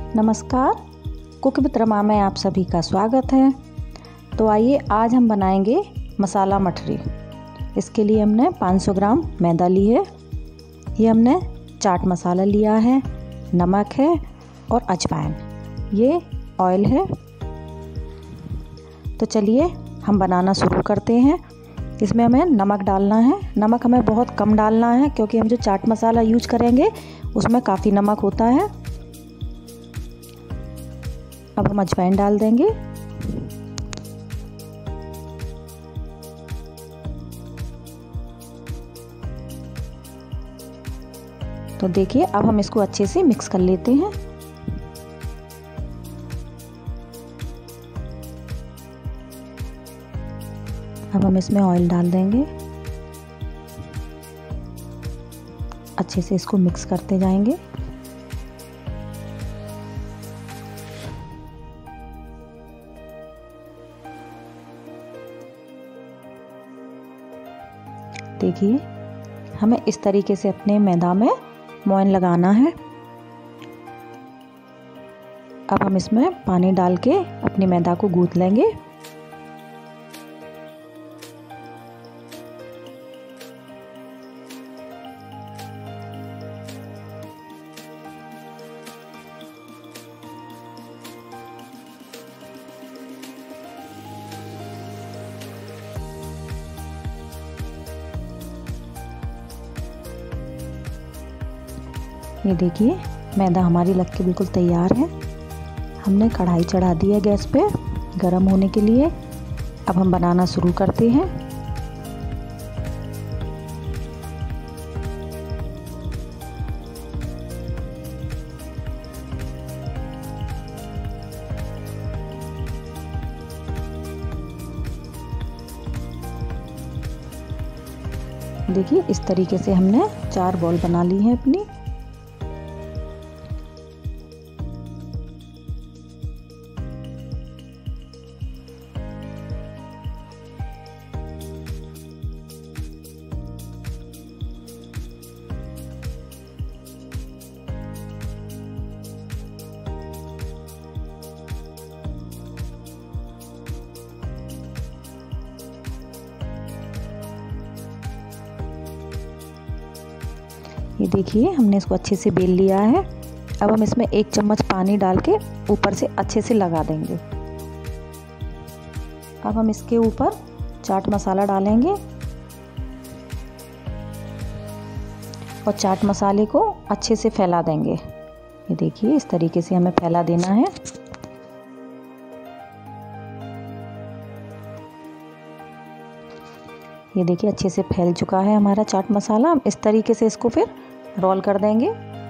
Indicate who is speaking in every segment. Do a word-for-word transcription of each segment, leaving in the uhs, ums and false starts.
Speaker 1: नमस्कार, cook with Rama में आप सभी का स्वागत है। तो आइए आज हम बनाएंगे मसाला मठरी। इसके लिए हमने पाँच सौ ग्राम मैदा ली है, ये हमने चाट मसाला लिया है, नमक है और अजवाइन, ये ऑयल है। तो चलिए हम बनाना शुरू करते हैं। इसमें हमें नमक डालना है। नमक हमें बहुत कम डालना है क्योंकि हम जो चाट मसाला यूज करेंगे उसमें काफ़ी नमक होता है। अब हम अजवाइन डाल देंगे। तो देखिए अब हम इसको अच्छे से मिक्स कर लेते हैं। अब हम इसमें ऑयल डाल देंगे, अच्छे से इसको मिक्स करते जाएंगे। देखिए हमें इस तरीके से अपने मैदा में मोयन लगाना है। अब हम इसमें पानी डाल के अपने मैदा को गूंथ लेंगे। ये देखिए मैदा हमारी लग के बिल्कुल तैयार है। हमने कढ़ाई चढ़ा दी है गैस पे गरम होने के लिए। अब हम बनाना शुरू करते हैं। देखिए इस तरीके से हमने चार बॉल बना ली हैं अपनी। ये देखिए हमने इसको अच्छे से बेल लिया है। अब हम इसमें एक चम्मच पानी डाल के ऊपर से अच्छे से लगा देंगे। अब हम इसके ऊपर चाट मसाला डालेंगे और चाट मसाले को अच्छे से फैला देंगे। ये देखिए इस तरीके से हमें फैला देना है। ये देखिए अच्छे से फैल चुका है हमारा चाट मसाला। हम इस तरीके से इसको फिर रोल कर देंगे।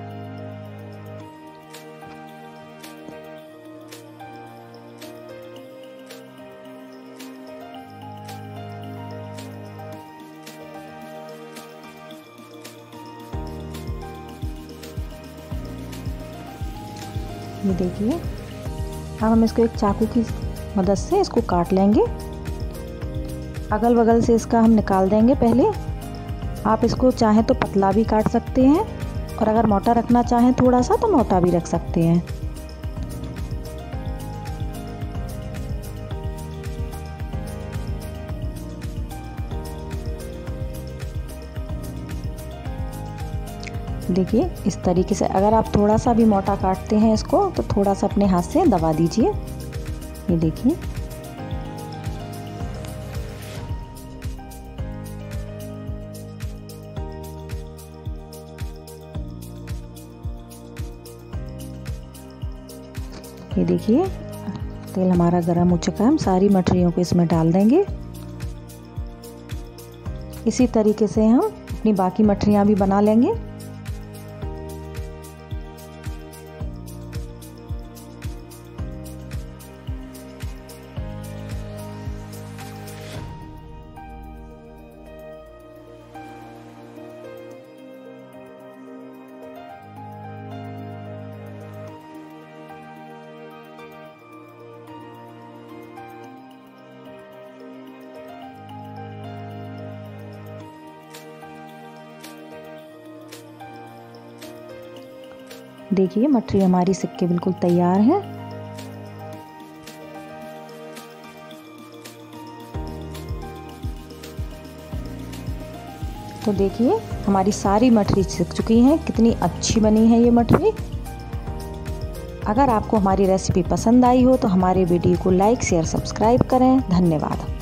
Speaker 1: ये देखिए अब हम इसको एक चाकू की मदद से इसको काट लेंगे। अगल बगल से इसका हम निकाल देंगे। पहले आप इसको चाहें तो पतला भी काट सकते हैं और अगर मोटा रखना चाहें थोड़ा सा तो मोटा भी रख सकते हैं। देखिए इस तरीके से अगर आप थोड़ा सा भी मोटा काटते हैं इसको तो थोड़ा सा अपने हाथ से दबा दीजिए। ये देखिए ये देखिए तेल हमारा गरम हो चुका है। हम सारी मठरियों को इसमें डाल देंगे। इसी तरीके से हम अपनी बाकी मठरियाँ भी बना लेंगे। देखिए मठरी हमारी सिक के बिल्कुल तैयार है। तो देखिए हमारी सारी मठरी सिक चुकी हैं। कितनी अच्छी बनी है ये मठरी। अगर आपको हमारी रेसिपी पसंद आई हो तो हमारे वीडियो को लाइक शेयर सब्सक्राइब करें। धन्यवाद।